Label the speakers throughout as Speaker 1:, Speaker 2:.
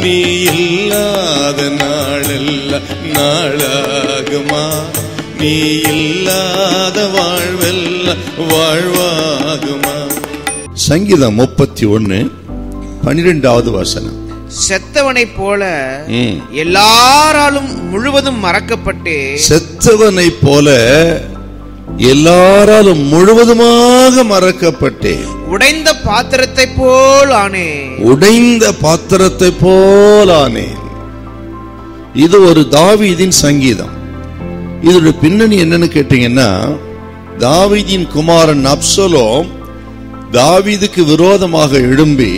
Speaker 1: நீ இல்லாத நாளெல்லாம் நாளாகுமா? நீ இல்லாத வாழ்வெல்லாம் வாழ்வாகுமா? சங்கீதம் 31:12வது வசனம்.
Speaker 2: செத்தவனை போல எல்லாராலும் முழுவதும் மறக்கப்பட்டு,
Speaker 1: செத்தவனை போல எல்லாராலும் முழுவதுமாக மறக்கப்பட்டே,
Speaker 2: உடைந்த பாத்திரத்தை போல் ஆனேன்.
Speaker 1: உடைந்த பாத்திரத்தை போல் ஆனேன். இது ஒரு தாவீதின் சங்கீதம். இதோட பின்னணி என்னன்னு கேட்டீங்கன்னா, தாவீதின் குமாரன் அப்சலோம் தாவீதுக்கு விரோதமாக எழும்பி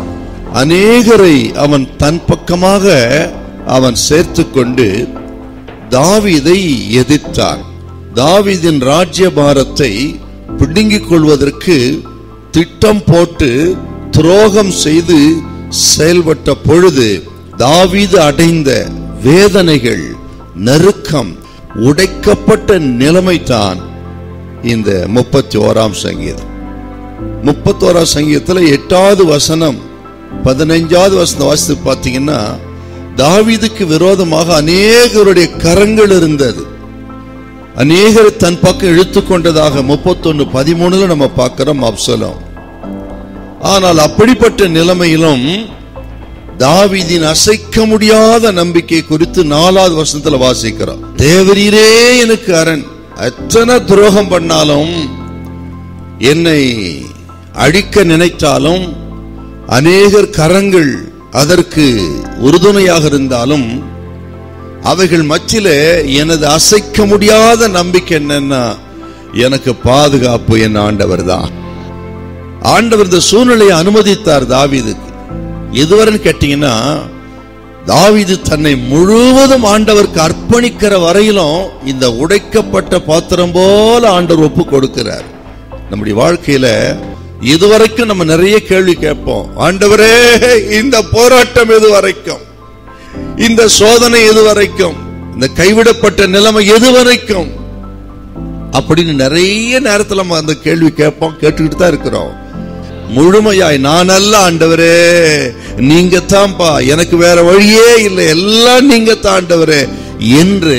Speaker 1: அநேகரை அவன் தன் பக்கமாக அவன் சேர்த்து கொண்டு தாவீதை எதிர்த்தான். தாவீதின் ராஜ்யபாரத்தை பிடுங்கிக் கொள்வதற்கு திட்டம் போட்டு துரோகம் செய்து செயல்பட்ட பொழுது தாவீது அடைந்த வேதனைகள், நெருக்கம், உடைக்கப்பட்ட நிலைமைதான் இந்த 31ஆம் சங்கீதம். 31ஆம் சங்கீதத்தில் 8வது வசனம் 15வது வசனம் வாசித்து பார்த்தீங்கன்னா, தாவீதுக்கு விரோதமாக அநேகருடைய கரங்கள் இருந்தது. அநேகர் தன் பக்கம் இழுத்து கொண்டதாக 31:13 நம்ம பார்க்கிறோம் அப்சலோம். ஆனால் அப்படிப்பட்ட நிலைமையிலும் தாவீதின் அசைக்க முடியாத நம்பிக்கை குறித்து 4வது வசனத்துல வாசிக்கிறோம். தேவரீரே எனக்கு அரண், எத்தனை துரோகம் பண்ணாலும், என்னை அழிக்க நினைத்தாலும், அநேகர் கரங்கள் அதற்கு உறுதுணையாக இருந்தாலும், அவைகள் மத்தியிலே எனது அசைக்க முடியாத நம்பிக்கை என்னன்னா, எனக்கு பாதுகாப்பு என் ஆண்டவர் தான். ஆண்டவர் இந்த சூழ்நிலையை அனுமதித்தார் தாவீதுக்கு. எதுவரை கேட்டீங்கன்னா, தாவீது தன்னை முழுவதும் ஆண்டவருக்கு அர்ப்பணிக்கிற வரையிலும் இந்த உடைக்கப்பட்ட பாத்திரம் போல ஆண்டவர் ஒப்பு கொடுக்கிறார். நம்முடைய வாழ்க்கையில இதுவரைக்கும் நம்ம நிறைய கேள்வி கேட்போம். ஆண்டவரே, இந்த போராட்டம் எது வரைக்கும்? இந்த சோதனை எது வரைக்கும்? இந்த கைவிடப்பட்ட நிலைமை எது வரைக்கும்? அப்படின்னு நிறைய நேரத்தில் நம்ம அந்த கேள்வி கேட்போம், கேட்டுக்கிட்டு தான் இருக்கிறோம். முழுமையாய் நான் அல்ல ஆண்டவரே, நீங்க தான்ப்பா, எனக்கு வேற வழியே இல்லை, எல்லாம் நீங்க தான் ஆண்டவரே என்று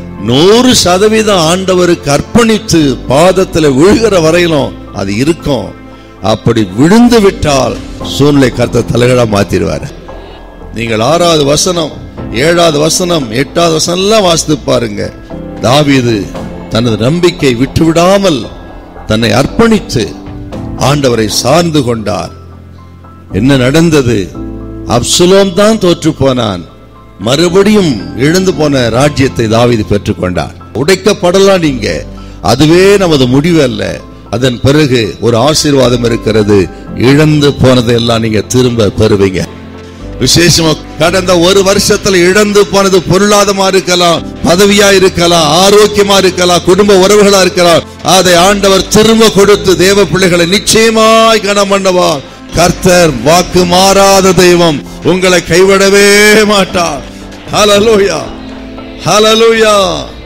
Speaker 1: 100% ஆண்டவருக்கு அர்ப்பணித்து பாதத்தில் விழுகிற வரையிலும் அது இருக்கும். அப்படி விழுந்து விட்டால் சூழ்நிலை கர்த்தர் தலைகளா மாத்திடுவார். நீங்கள் 6வது வசனம், 7வது வசனம், 8வது வசனம் எல்லாம் வாசித்து பாருங்க. தாவீது தனது நம்பிக்கை விட்டுவிடாமல் தன்னை அர்ப்பணித்து ஆண்டவரை சார்ந்து கொண்டார். என்ன நடந்தது? அப்சலோம் தான் தோற்று போனான். மறுபடியும் இழந்து போன ராஜ்யத்தை தாவீது பெற்றுக்கொண்டார். உடைக்கப்படலாம் நீங்க, அதுவே நமது முடிவு அல்ல. அதன் பிறகு ஒரு ஆசீர்வாதம் இருக்கிறது. இழந்து போனதை எல்லாம் நீங்க திரும்ப பெறுவீங்க. விசேஷமா கடந்த ஒரு வருஷத்துல இழந்து போனது பொருளாதாரமா இருக்கலாம், பதவியா இருக்கலாம், ஆரோக்கியமா இருக்கலாம், குடும்ப உறவுகளா இருக்கலாம். அதை ஆண்டவர் திரும்ப கொடுத்து தேவ பிள்ளைகளை நிச்சயமாய் கனம் பண்ணுவார். கர்த்தர் வாக்கு மாறாத தெய்வம், உங்களை கைவிடவே மாட்டார். ஹல்லேலூயா, ஹல்லேலூயா.